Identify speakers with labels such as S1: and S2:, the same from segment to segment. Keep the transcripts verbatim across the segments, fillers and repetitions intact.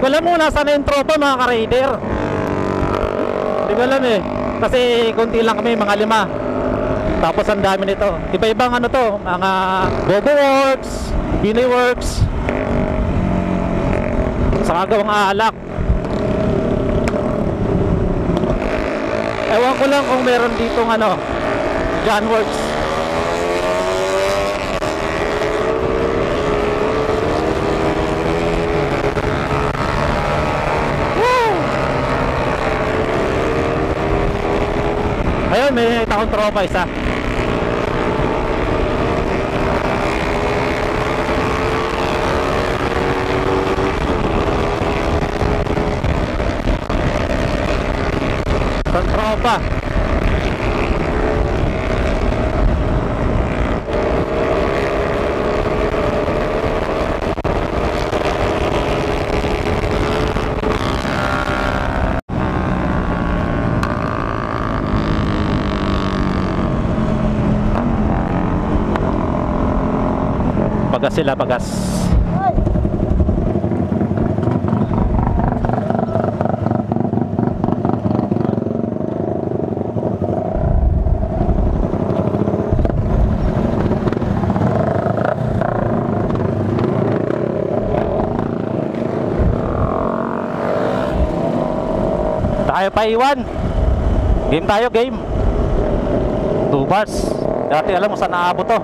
S1: alam mo nasa na yung tropa mga ka-raider. Hindi ko alam eh. Kasi konti lang kami, mga lima. Tapos ang dami nito. Iba-ibang ano to, mga Bobo Works, Binoy Works, saka gawang alak. Ewan ko lang kung meron ditong ano, John Works. Ayun, may taong tropa isa. Taong tropa. Pagas sila, pagas. Tayo pa iwan. Game tayo, game. Two bars. Dati alam mo saan naabot to.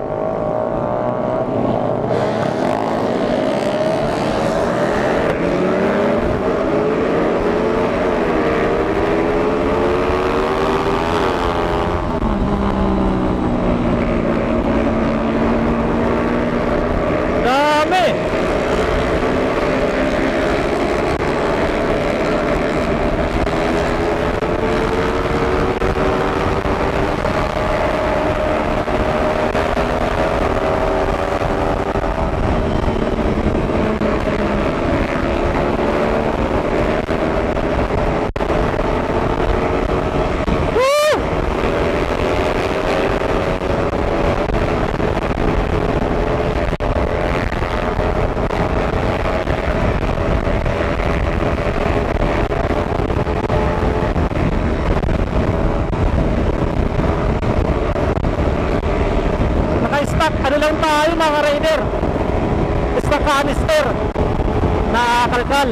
S1: Ano lang tayo mga rider, isang canister na kalkal.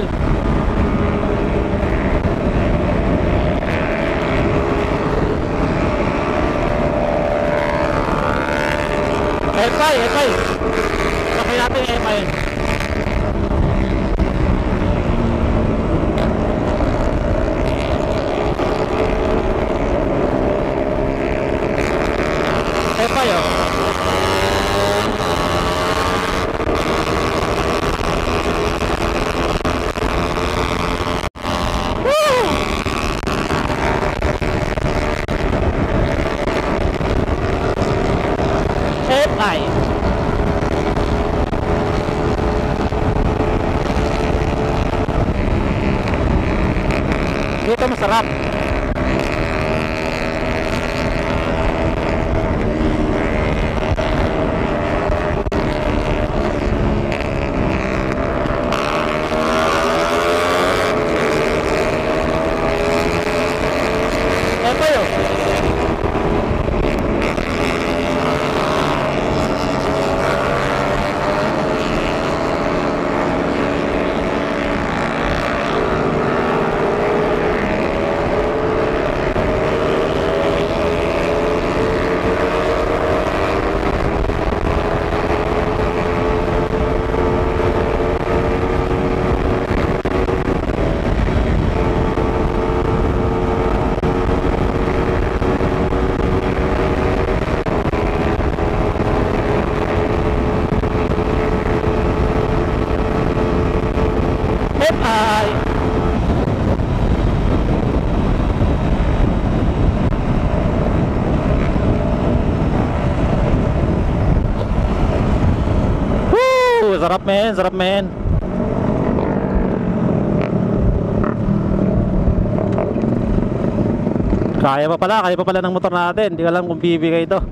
S1: Epay, epay sakay natin epay. Epay oh. Ay. Dito masarap. Ito yun. Ay. Woo, sarap men, sarap men. Kaya pa pala, kaya pa pala ng motor natin. Hindi ko alam kung bibigay ito.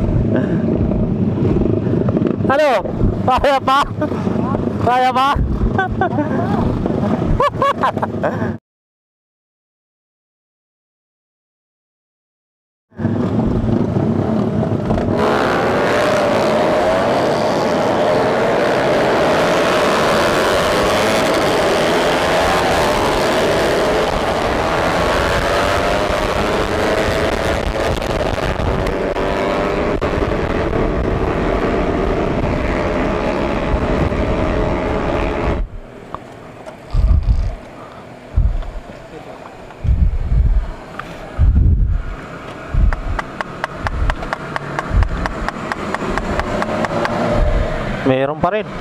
S1: Ano? Kaya pa? Kaya pa? Meron pa rin.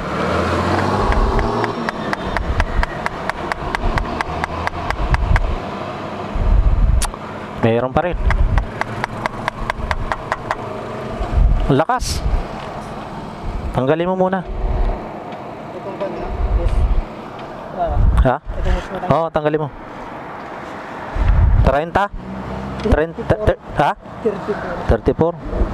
S1: Meron pa rin. Ang lakas. Tanggalin mo muna. Ha? Oo, tanggalin mo. thirty? thirty? Ha? thirty-four.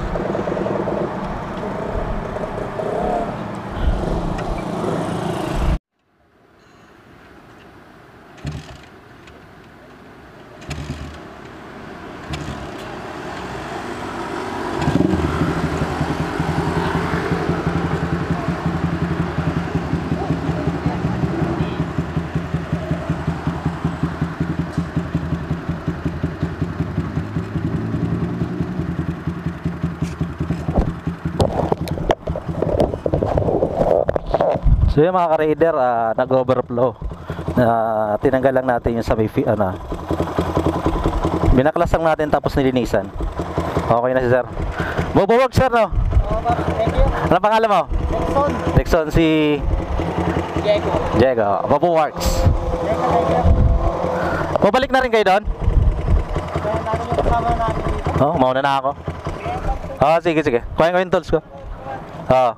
S1: So yung mga ka-raider, uh, nag-overflow. Uh, tinanggal lang natin yung sa may fi- ano. Binaklas lang natin tapos nilinisan. Okay na si sir. Bobo-work sir, no?
S2: Oo, oh, thank you.
S1: Ano pangalan mo?
S2: Dexon.
S1: Dexon, si
S2: Diego.
S1: Diego. Bobo-works. Babalik na rin kayo doon?
S2: Kaya natin yung kasama natin dito.
S1: Oo, oh, mauna na ako. Oo, oh, sige, sige. Kuhain ko yung tools ko. Oo. Oh.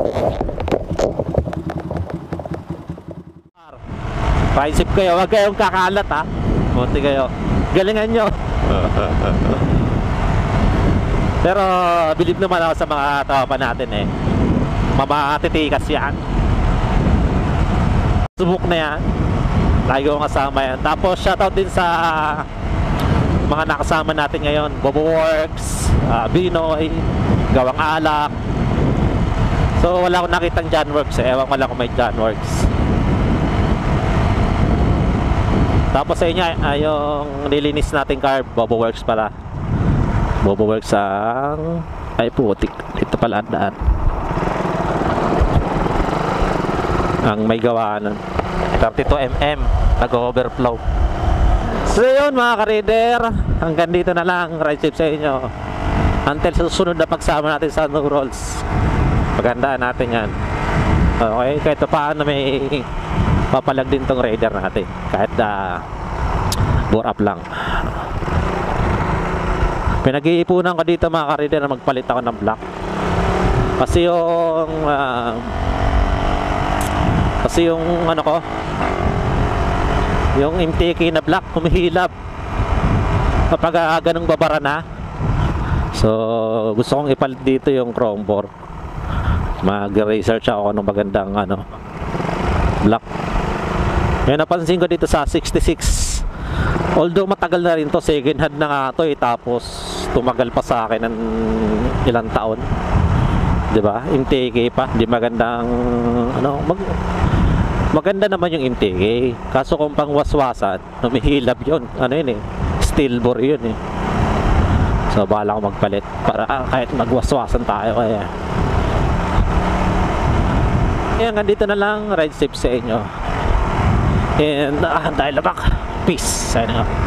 S1: Paisip kayo, wag kayong kakalat ha. Buti kayo. Galingan nyo. Pero believe naman ako sa mga tawapan natin eh. Mamatitikas yan. Subok na yan. Lagi ko kasama yan. Tapos shoutout din sa mga nakasama natin ngayon. Bobo-works, uh, Binoy, Gawang Alak. So wala akong nakitang Janworks eh. Ewan ko lang kung may Janworks. Tapos sa inyo ay yung nilinis nating carb, Bobo-works pala. Bobo-works ang ay putik. Ito pala ang daan. Ang may gawa nun thirty-two millimeter nag-overflow. So yun mga ka-raider, hanggang dito na lang ride safe sa inyo until sa susunod na pagsama natin sa no rolls. Paghandaan natin yan. Okay, kahit paano may papalag din tong raider natin kahit na uh, bore up lang. Pinag-iipunan ko dito mga ka-raider na magpalit ako ng block kasi yung uh, kasi yung ano ko, yung M T K na block humihilab kapag uh, ganung babara na. So gusto kong ipalit dito yung chrome bore. Mag-research ako ng magandang ano block. May napansin ko dito sa sixty-six. Although matagal na rin to, second hand na nga to eh, tapos tumagal pa sa akin ng ilang taon. 'Di ba? M T K pa, di magandang ano, mag maganda naman yung M T K. Kaso kung pang waswasan, humihilab 'yon. Ano 'yun eh? Steel bore 'yun eh. So bala ko magpalit para ah, kahit magwaswasan tayo kaya. Kaya hanggang dito na lang, ride safe sa inyo. And uh, dahil labak, peace. Signing out.